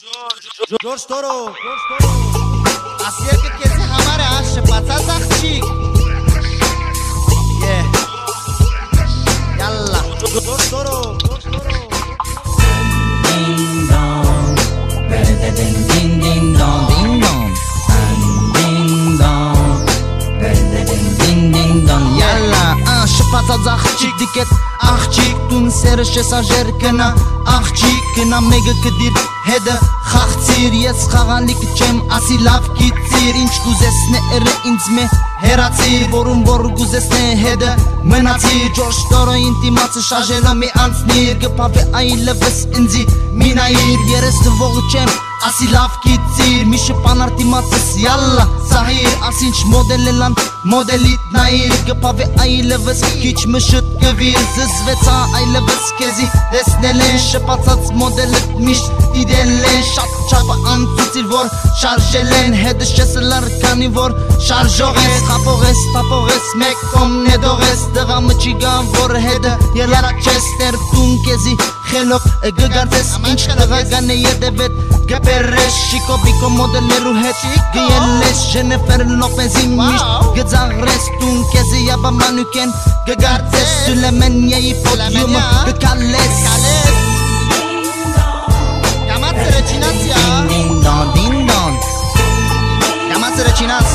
جورج تورو Ասիա կեզի համար է շպացած աղջիկ Yalla جورج تورو Ding dong, ding ding ding dong, ding dong, ding dong, ding ding dong. Yalla շպացած աղջիկ դիկետ աղջիկ տուն սերը շեսաժեր կնա աղջիկ կնա մեգը կդիր հետը խաղցիր ես խաղալիք չեմ ասի լավ գիծիր ինչ կուզես ները ինձ մե հերացիր որում որ կուզես ները հետը մնացիր Ջորջ Տորո ինտիմացը շաժելը մի անցնիր կպավե այլևս ինձի մինայիր երես դվողը չեմ ասի լավ գիծիր մի շպան արտիմացս յալլա սահիր ասի ինչ մոդել էլան մոդելիտ նայիր կպավե այլևս քիչ մշտ կվիր զզվեցա այլևս կեզի տեսնել են շպացած մոդելըտ միշտ դիդել են շատ չապը անցուցիր որ շարժել են հետը շեսլար կանի որ շարժող ես խապող ես տապող ես մեկ կոմ նեդող ես դղա մչիգան որ հետը ելարա չես ներտուն կեզի խելոք գգարձես ինչ տղագան է ետևետ գպերես շիկո բիկո մոդելներու հետ գելես ժենեֆեր լոպեզի միշտ գծաղրես տուն կեզի յաբա մանուկեն գգարձես սուլեմենյայի պոդյումը գկալես Yamaz Rechinas ya Ding dong, ding dong. Yamaz Rechinas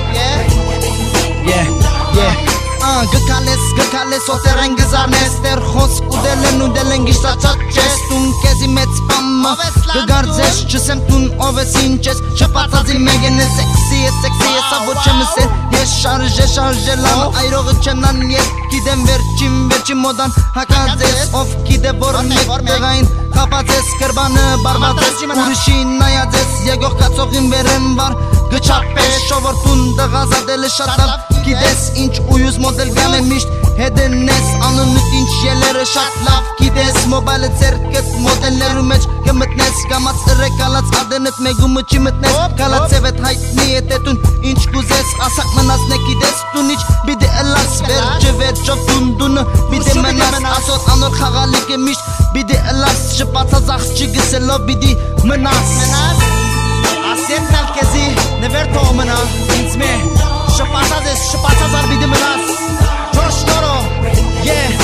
Գկալես ոտերեն գզարնես Տեր խոսք ուդելեն գիշտա չաչես Տուն կեզի մեծ պամը գգարձես չսեմ տուն ով ես ինչ ես շպացածի մեգեն է սեքսի ես ավոր չեմ սեր ես շարժելան այրողը չնան ես գիդեմ վերջին մոդան հակած ես ով գիդե որ մեկ տեղային խապած ես կրբանը բարբած ես ուրիշին նայած ես եգող կացողին վերեն վար գչապես շովորտուն դղազադելը շատ լավ գիտես ինչ ույուզ մոդել գան է միշտ հետեն ես անունուտ ինչ ելերը շատ լավ գիտես մոբայլը ձերքըտ մոդելներու մեջ կմտնես կամաց ըրեկալած ադենըտ մեգումը չի մտնես կալած եվետ հայտնի է տետուն ինչ կուզես ասակ մնաց ն է գիտես տուն ինչ բիդե ըլաս վերջով տունդունը բիդե մնաս ասոր անոր խաղալիք է միշտ բիդե ըլաս շպացած աղջի գսելով բիդի մնաս ասյետն ալ կեզի նվեր թող մնա ինձ մե շպացած ես շպացած արբիդի մնաս Ջորջ Տորո